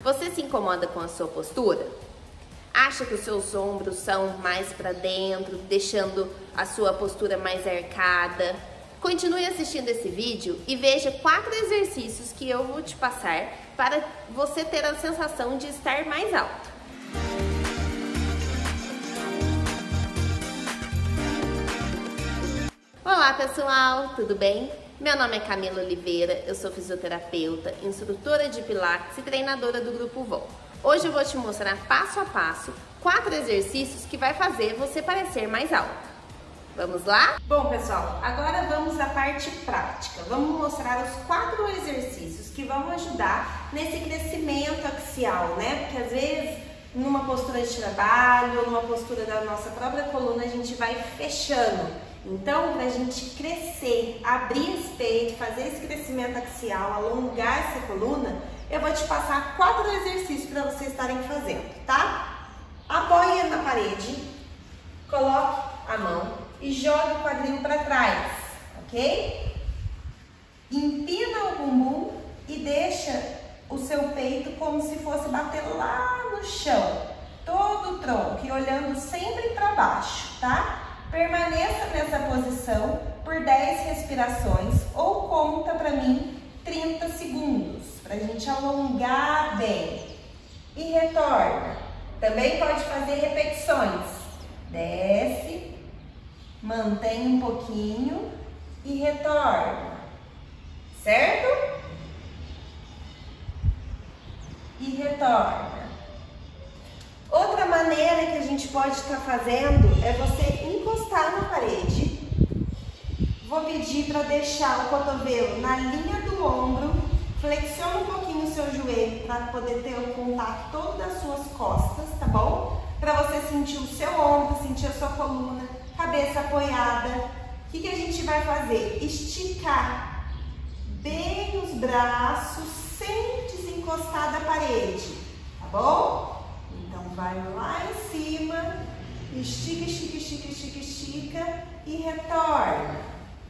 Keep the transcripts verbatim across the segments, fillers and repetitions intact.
Você se incomoda com a sua postura? Acha que os seus ombros são mais para dentro, deixando a sua postura mais arcada? Continue assistindo esse vídeo e veja quatro exercícios que eu vou te passar para você ter a sensação de estar mais alto. Olá pessoal, tudo bem? Meu nome é Camila Oliveira, eu sou fisioterapeuta, instrutora de Pilates e treinadora do Grupo Vol. Hoje eu vou te mostrar passo a passo quatro exercícios que vai fazer você parecer mais alto. Vamos lá? Bom pessoal, agora vamos à parte prática. Vamos mostrar os quatro exercícios que vão ajudar nesse crescimento axial, né? Porque às vezes numa postura de trabalho, numa postura da nossa própria coluna, a gente vai fechando. Então, para a gente crescer, abrir esse peito, fazer esse crescimento axial, alongar essa coluna, eu vou te passar quatro exercícios para vocês estarem fazendo, tá? Apoie na parede, coloque a mão e jogue o quadril para trás, ok? Empina o bumbum e deixa o seu peito como se fosse bater lá no chão, todo o tronco e olhando sempre para baixo, tá? Permaneça nessa posição por dez respirações ou conta para mim trinta segundos, para a gente alongar bem. E retorna. Também pode fazer repetições. Desce, mantém um pouquinho e retorna. Certo? E retorna. Outra maneira que a gente pode estar fazendo é você encostar na parede. Vou pedir para deixar o cotovelo na linha do ombro. Flexiona um pouquinho o seu joelho para poder ter o contato todo das suas costas, tá bom? Para você sentir o seu ombro, sentir a sua coluna, cabeça apoiada. O que que a gente vai fazer? Esticar bem os braços sem desencostar da parede, tá bom? Então vai lá em cima, estica, estica, estica, estica, estica e retorna.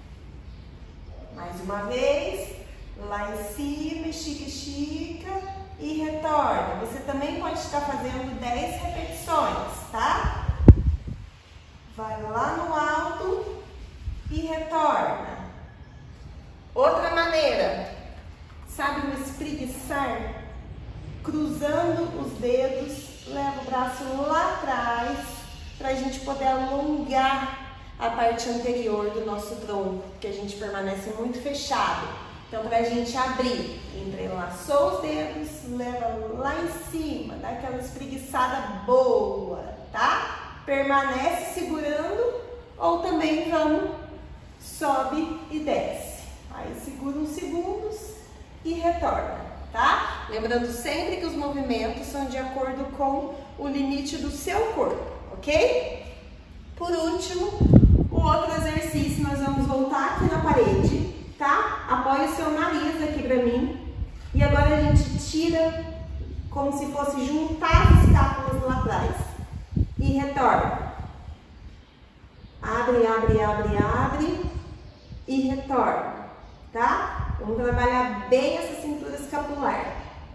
Mais uma vez, lá em cima, estica, estica e retorna. Você também pode estar fazendo dez repetições, tá? Vai lá no alto e retorna. Outra maneira, sabe o espreguiçar? Cruzando os dedos, leva o braço lá atrás para a gente poder alongar a parte anterior do nosso tronco, porque a gente permanece muito fechado. Então, para a gente abrir, entrelaçou os dedos, leva lá em cima, dá aquela espreguiçada boa, tá? Permanece segurando ou também vamos, sobe e desce. Aí segura uns segundos e retorna, tá? Lembrando sempre que os movimentos são de acordo com o limite do seu corpo, ok? Por último, o outro exercício, nós vamos voltar aqui na parede, tá? Apoie o seu nariz aqui pra mim. E agora a gente tira como se fosse juntar as escápulas lá atrás. E retorna. Abre, abre, abre, abre. E retorna, tá? Vamos trabalhar bem essa cintura escapular.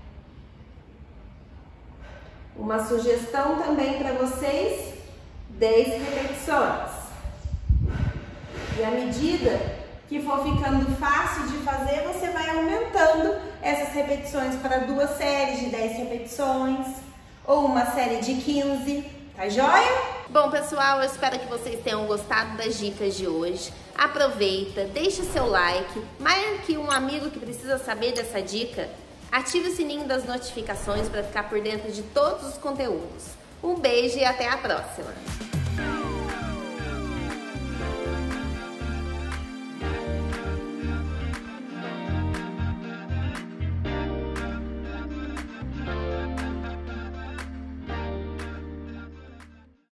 Uma sugestão também para vocês, dez repetições. E à medida que for ficando fácil de fazer, você vai aumentando essas repetições para duas séries de dez repetições ou uma série de quinze, tá joia? Bom pessoal, eu espero que vocês tenham gostado das dicas de hoje. Aproveita, deixa seu like, marque um amigo que precisa saber dessa dica. Ative o sininho das notificações para ficar por dentro de todos os conteúdos. Um beijo e até a próxima!